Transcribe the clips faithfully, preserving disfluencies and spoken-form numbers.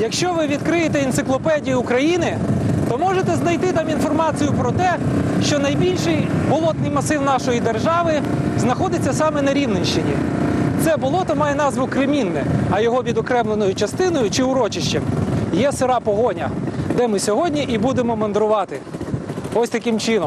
Якщо ви відкриєте енциклопедію України, то можете знайти там інформацію про те, що найбільший болотний масив нашої держави знаходиться саме на Рівненщині. Це болото має назву Кремінне, а його відокремленою частиною чи урочищем є Сира Погоня, де ми сьогодні і будемо мандрувати. Ось таким чином.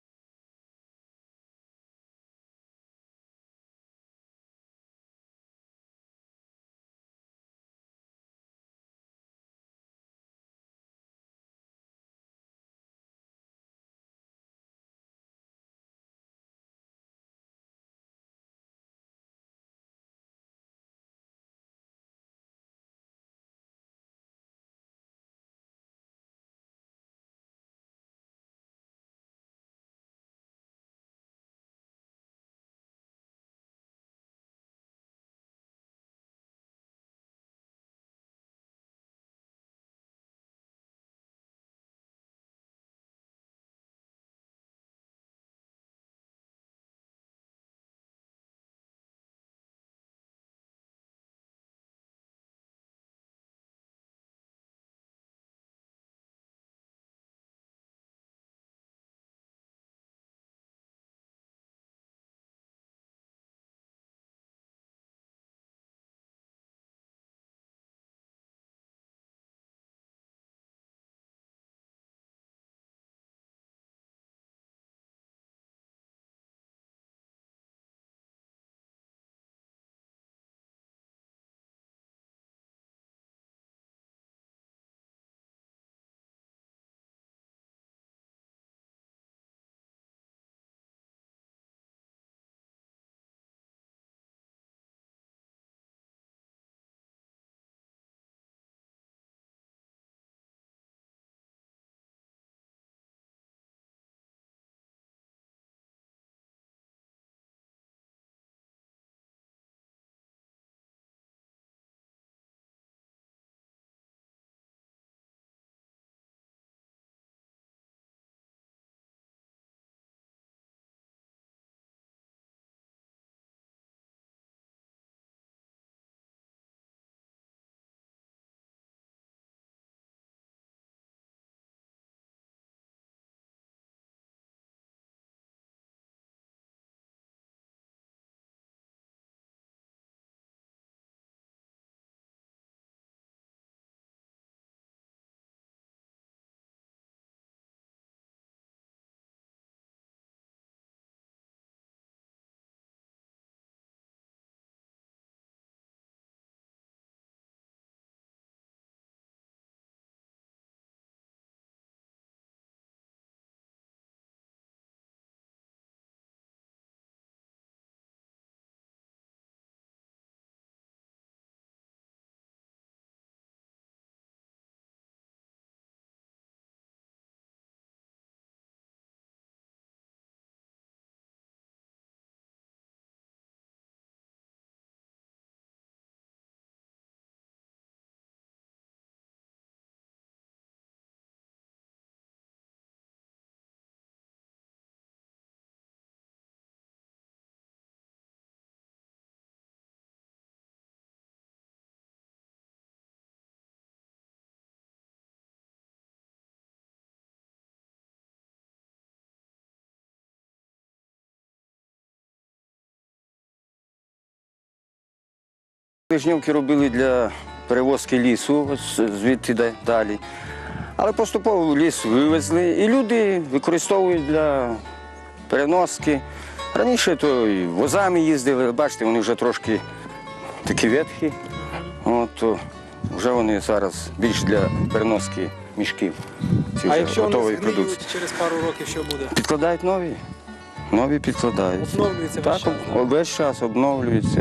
Жнівки робили для перевозки лісу, звідти далі. Але поступово ліс вивезли, і люди використовують для переноски. Раніше то і возами їздили, бачите, вони вже трошки такі ветхі. От, то вже вони зараз більш для переноски мішків. А якщо вони згниють через пару років, що буде? Підкладають нові. Нові підкладають. Обновлюється так, весь час? Так, весь час обновлюється.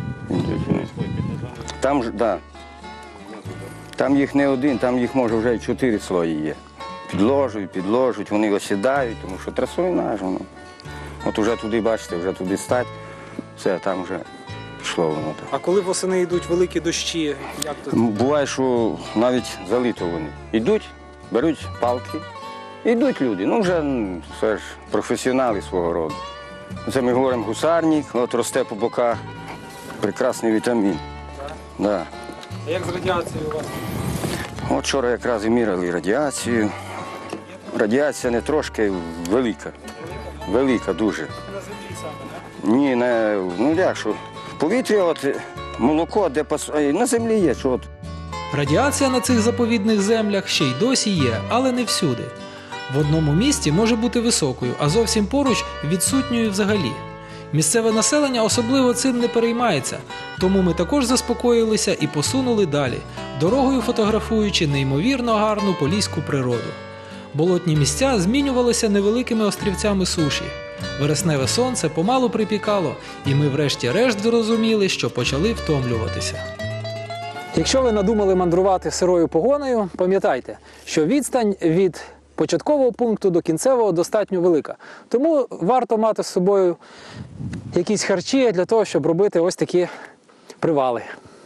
Там, да. Там їх не один, там їх може вже чотири слої є. Підложують, підложують, вони осідають, тому що трасою нажено. От вже туди, бачите, вже туди стать, все, там вже пішло воно. А коли восени йдуть великі дощі, як то? Буває, що навіть залито вони. Йдуть, беруть палки, йдуть люди. Ну вже все ж професіонали свого роду. Це ми говоримо гусарник, от росте по боках, прекрасний вітамін. Так? Да. А як з радіацією у вас? От вчора якраз і міряли радіацію. Радіація не трошки велика. Велика дуже. На землі саме, Ні, не, ну як що, в повітрі от молоко, де пас... на землі є, що от. Радіація на цих заповідних землях ще й досі є, але не всюди. В одному місті може бути високою, а зовсім поруч відсутньою взагалі. Місцеве населення особливо цим не переймається, тому ми також заспокоїлися і посунули далі, дорогою фотографуючи неймовірно гарну поліську природу. Болотні місця змінювалися невеликими острівцями суші. Вересневе сонце помалу припікало, і ми врешті-решт зрозуміли, що почали втомлюватися. Якщо ви надумали мандрувати сирою погонею, пам'ятайте, що відстань від початкового пункту до кінцевого достатньо велика. Тому варто мати з собою якісь харчі для того, щоб робити ось такі привали.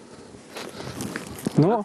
Ну,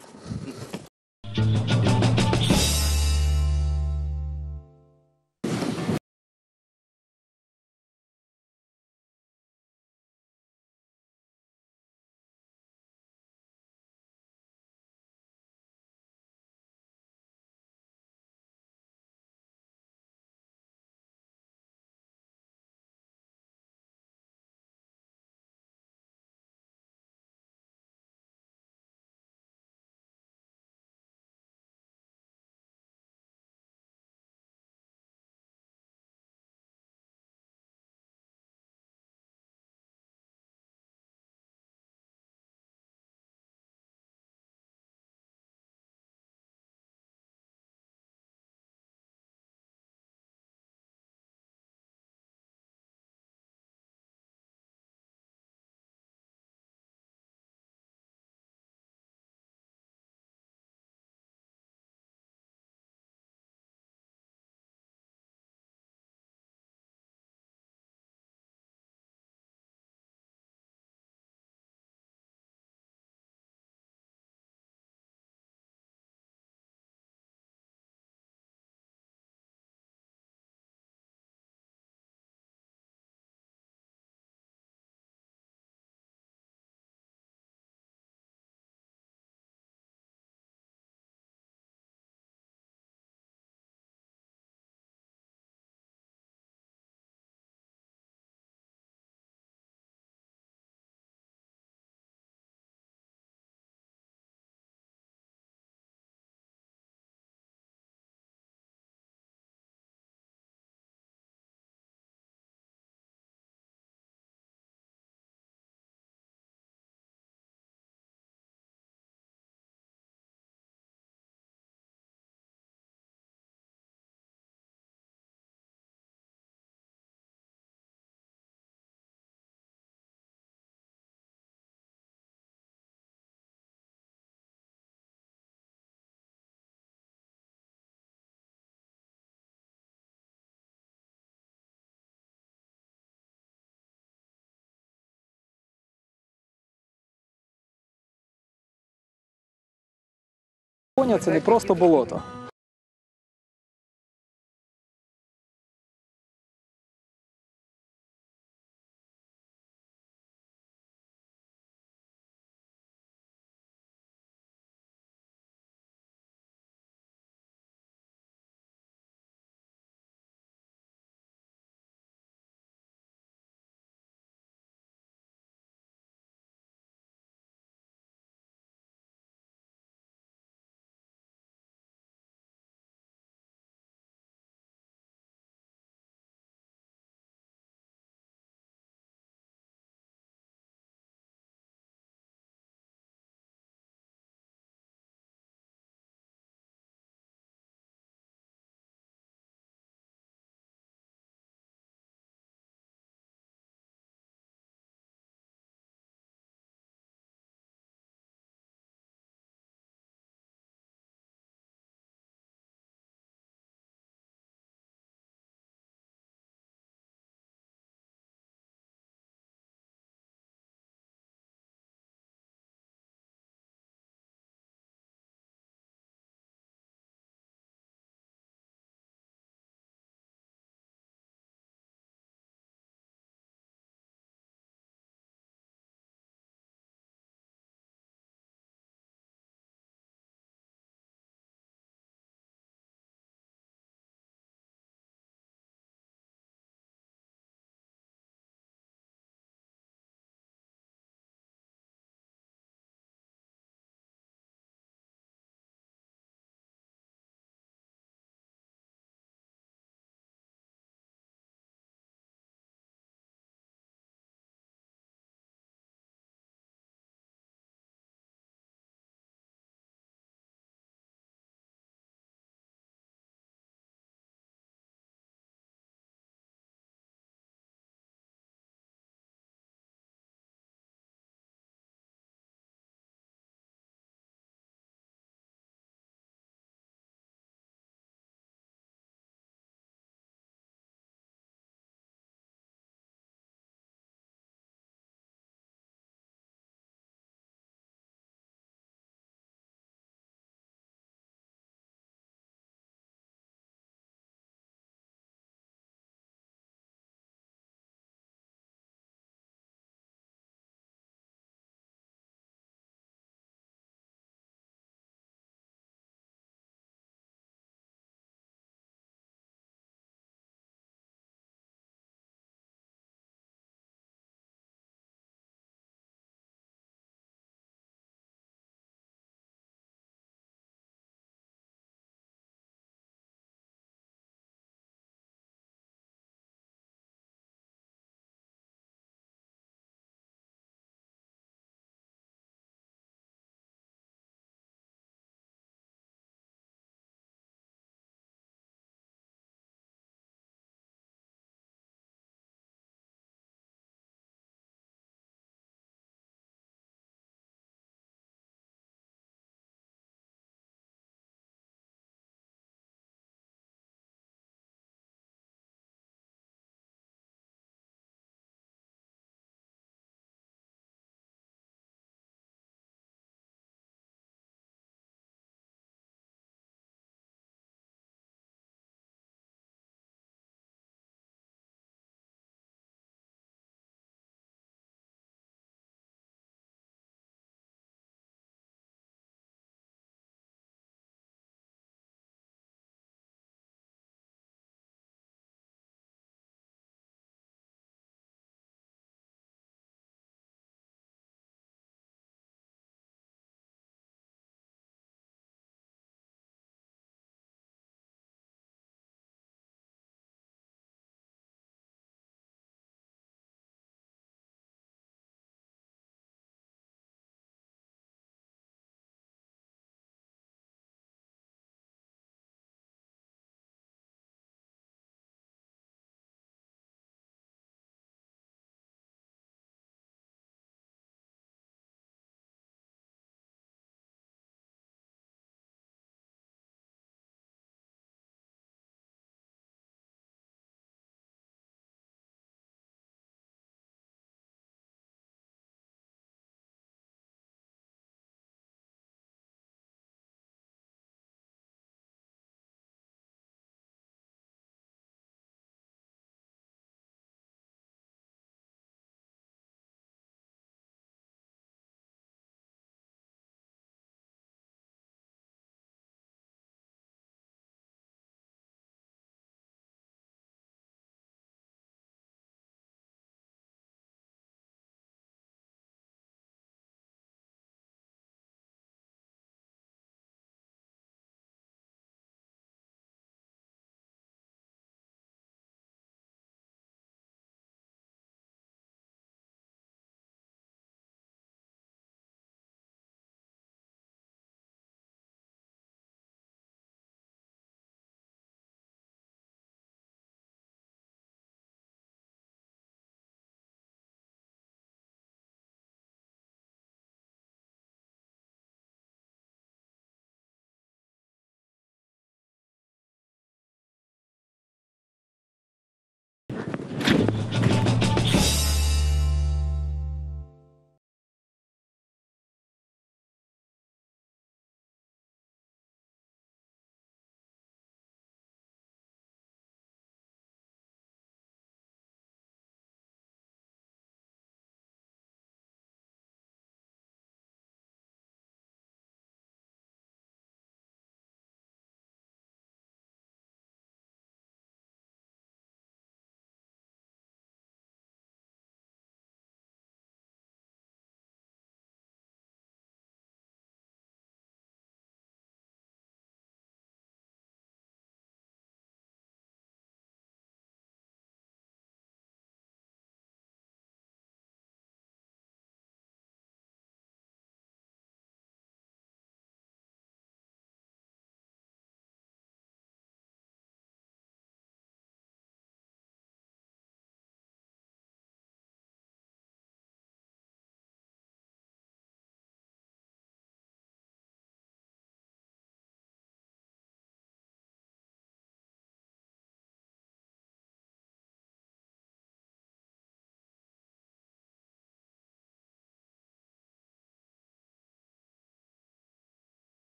Коня – це не просто болото.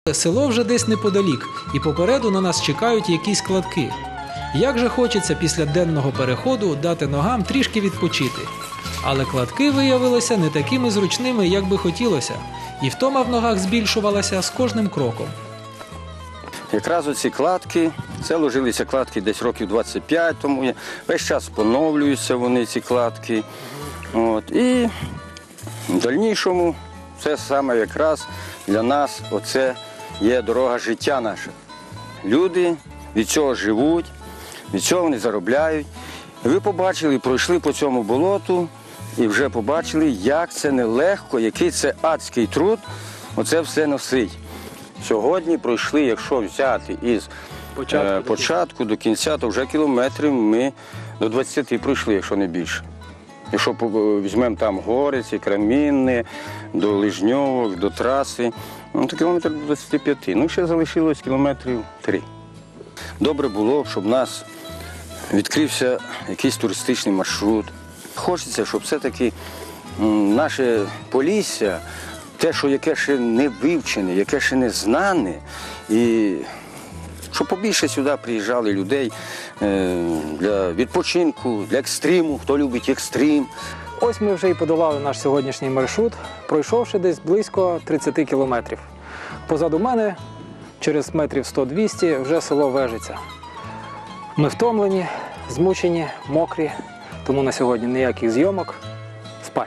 Село вже десь неподалік, і попереду на нас чекають якісь кладки. Як же хочеться після денного переходу дати ногам трішки відпочити. Але кладки виявилися не такими зручними, як би хотілося, і втома в ногах збільшувалася з кожним кроком. Якраз оці кладки, це ложилися кладки десь років двадцять п'ять тому, весь час поновлюються вони, ці кладки. От. І в дальнішому це саме якраз для нас оце є дорога життя наша. Люди від цього живуть, від цього вони заробляють. Ви побачили, пройшли по цьому болоту і вже побачили, як це нелегко, який це адський труд оце все носить. Сьогодні пройшли, якщо взяти із початку, е, початку до кінця, то вже кілометрів ми до двадцяти пройшли, якщо не більше. Якщо візьмемо там Гориці, Крамінне, до Лижньовок, до траси, ну, то кілометр до двадцяти п'яти. Ну, ще залишилось кілометрів три. Добре було б, щоб у нас відкрився якийсь туристичний маршрут. Хочеться, щоб все-таки наше Полісся, те, що яке ще не вивчене, яке ще не знане, і щоб побільше сюди приїжджали людей для відпочинку, для екстриму, хто любить екстрим. Ось ми вже і подолали наш сьогоднішній маршрут, пройшовши десь близько тридцяти кілометрів. Позаду мене, через метрів сто-двісті, вже село Вежиця. Ми втомлені, змучені, мокрі, тому на сьогодні ніяких зйомок. Спать.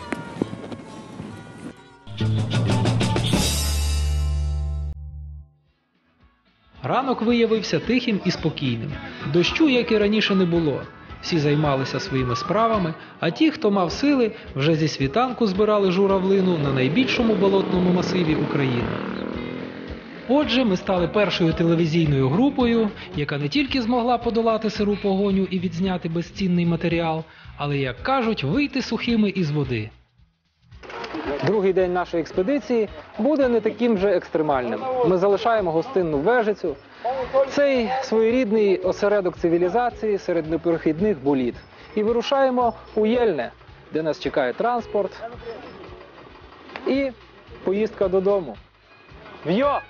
Ранок виявився тихим і спокійним. Дощу, як і раніше, не було. Всі займалися своїми справами, а ті, хто мав сили, вже зі світанку збирали журавлину на найбільшому болотному масиві України. Отже, ми стали першою телевізійною групою, яка не тільки змогла подолати сиру погоню і відзняти безцінний матеріал, але, як кажуть, вийти сухими із води. Другий день нашої експедиції буде не таким же екстремальним. Ми залишаємо гостинну Вежицю. Цей своєрідний осередок цивілізації серед непрохідних боліт. І вирушаємо у Єльне, де нас чекає транспорт і поїздка додому. В'йо!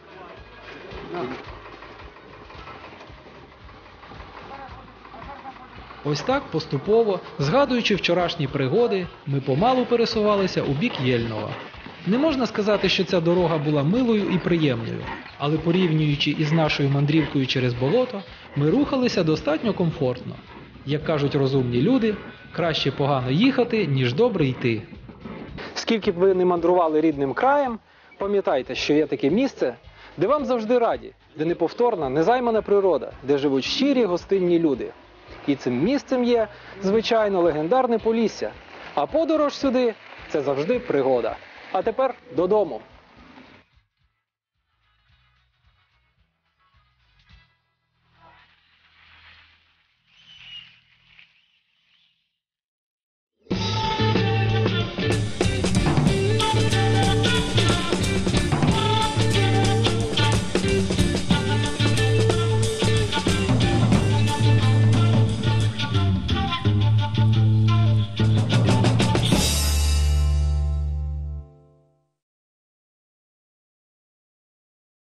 Ось так поступово, згадуючи вчорашні пригоди, ми помалу пересувалися у бік Єльного. Не можна сказати, що ця дорога була милою і приємною, але порівнюючи із нашою мандрівкою через болото, ми рухалися достатньо комфортно. Як кажуть розумні люди, краще погано їхати, ніж добре йти. Скільки б ви не мандрували рідним краєм, пам'ятайте, що є таке місце, де вам завжди раді, де неповторна, незаймана природа, де живуть щирі гостинні люди. І цим місцем є, звичайно, легендарне Полісся. А подорож сюди – це завжди пригода. А тепер додому.